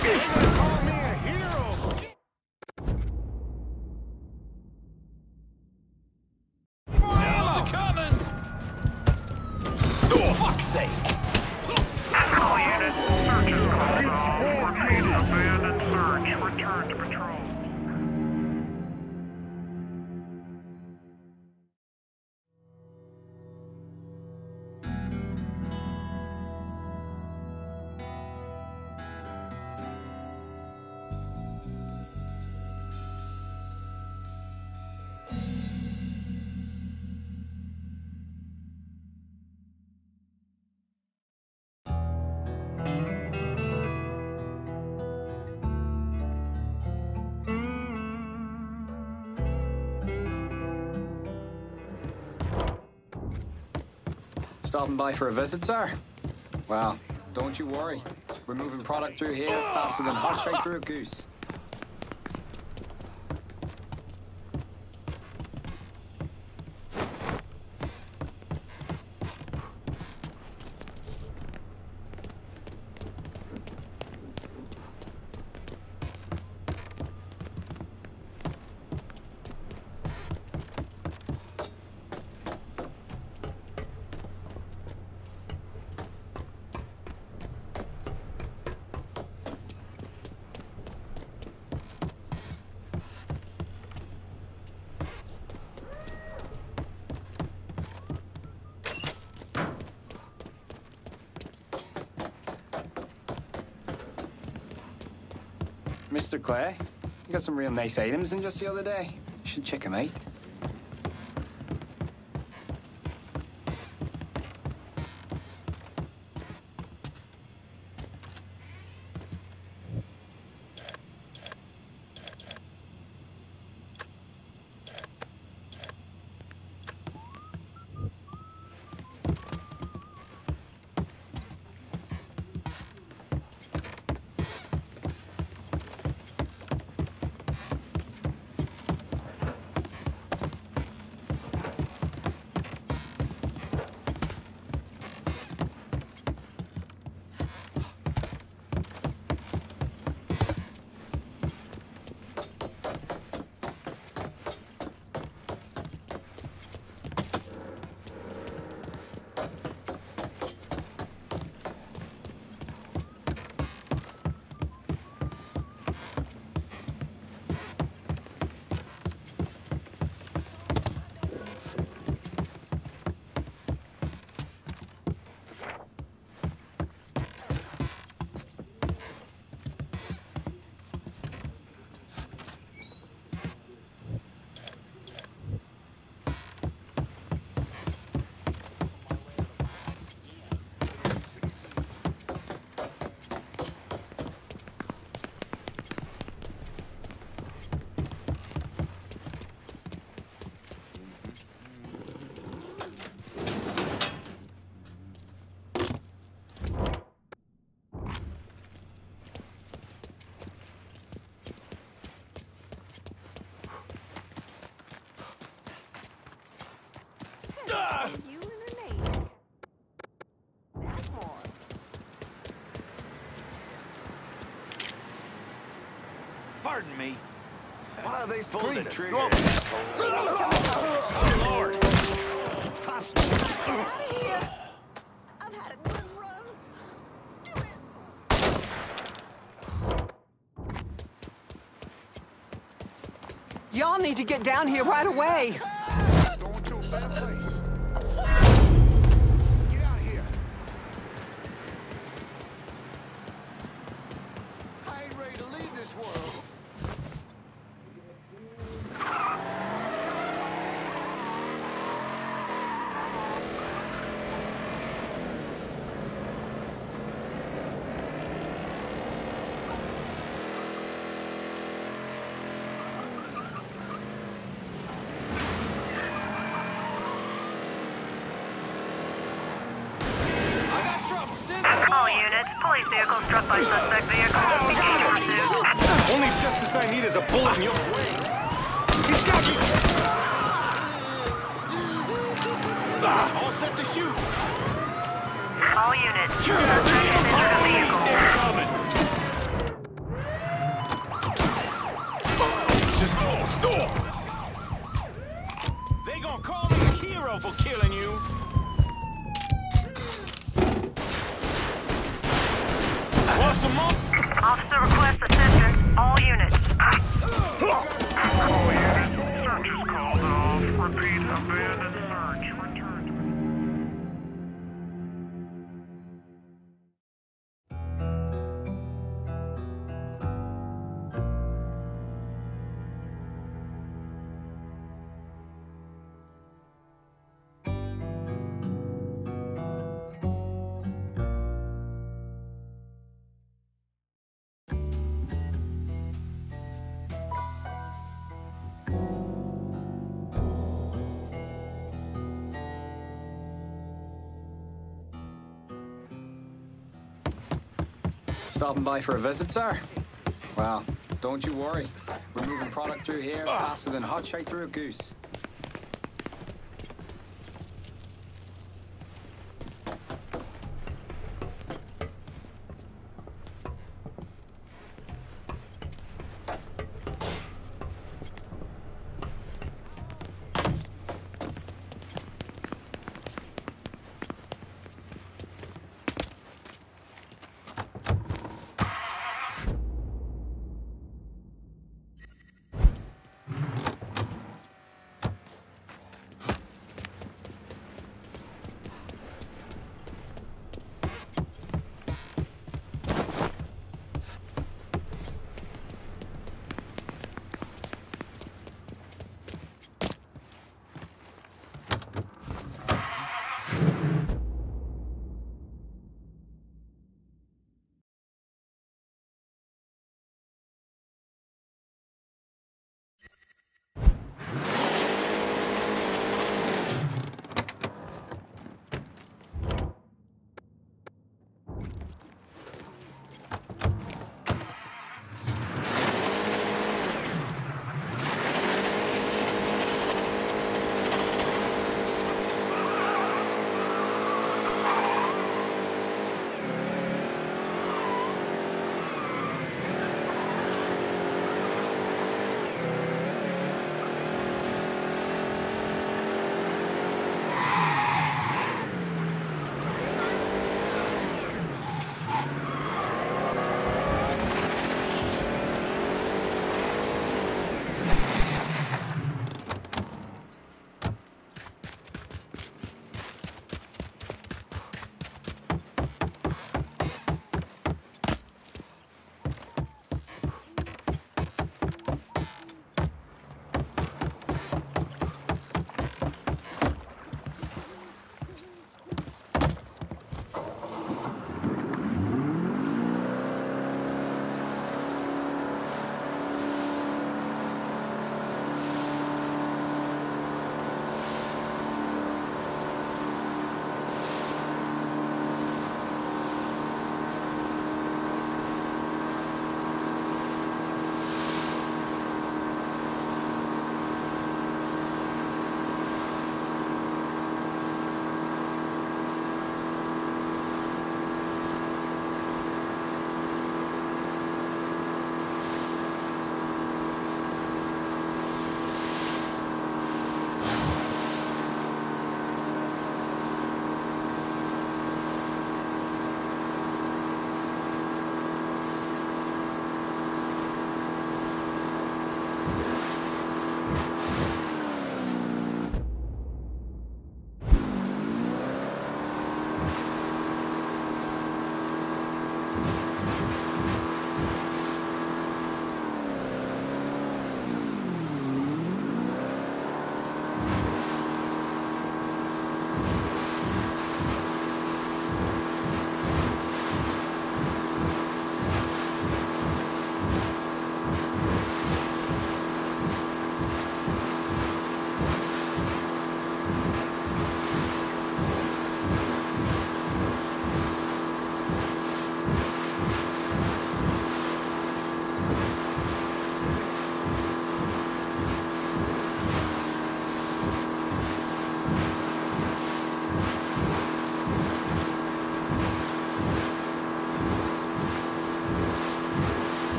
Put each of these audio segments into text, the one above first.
Call me a hero! Hell's a coming! Oh, fuck's sake! All units, search is called off. Repeat, abandon search. Return to patrol. Stopping by for a visit, sir? Well, don't you worry. We're moving product through here faster than hot shake through a goose. Mr. Clay, you got some real nice items in just the other day. You should check them out. Pardon me. Why are they Pull the screaming? trigger. Go on. Oh, Lord. Pops. I've had a good run. Y'all need to get down here right away. Going to a better place. Get out of here. I ain't ready to leave this world. All units, police vehicle struck by suspect vehicle. Engage pursuit. Only justice I need is a bullet in your brain. He's got me! All set to shoot. All units, suspect has entered a vehicle. got some more? Officer requests assistance. All units. All units. Search is called off. Repeat, abandoned search. Return to... Stopping by for a visit, sir? Well, don't you worry. We're moving product through here faster than hot shake through a goose.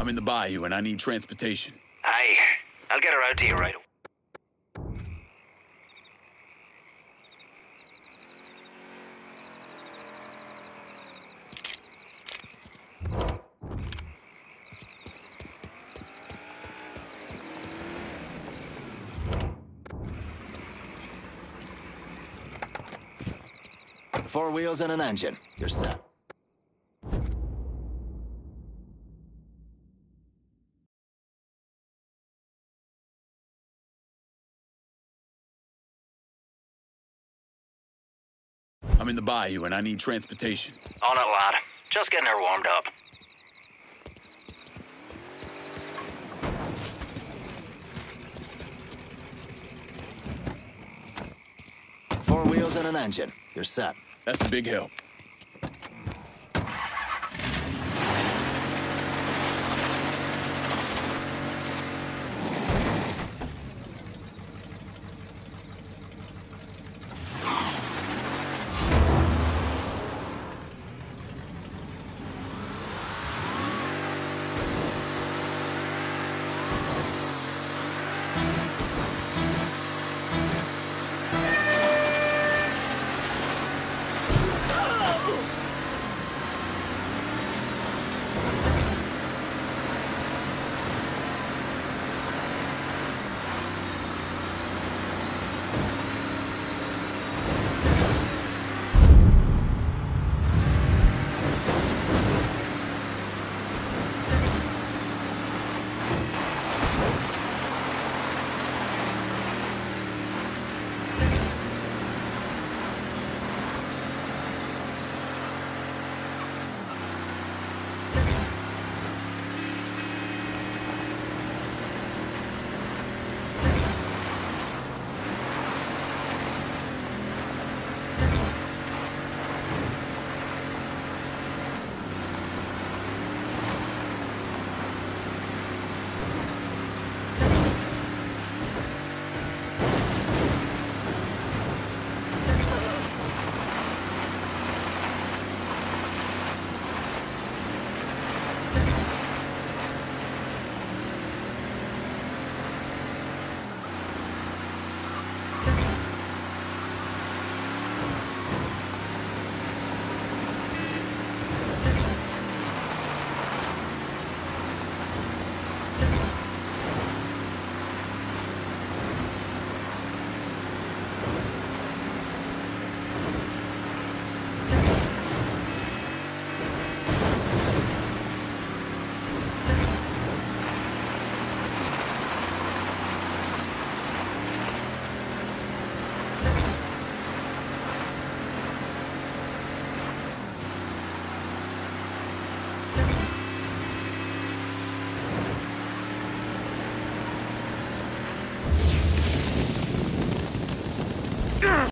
I'm in the bayou and I need transportation. Aye, I'll get her out to you right away. Four wheels and an engine. You're set. I'm in the bayou and I need transportation. On it, lad. Just getting her warmed up. Four wheels and an engine. You're set. That's a big help.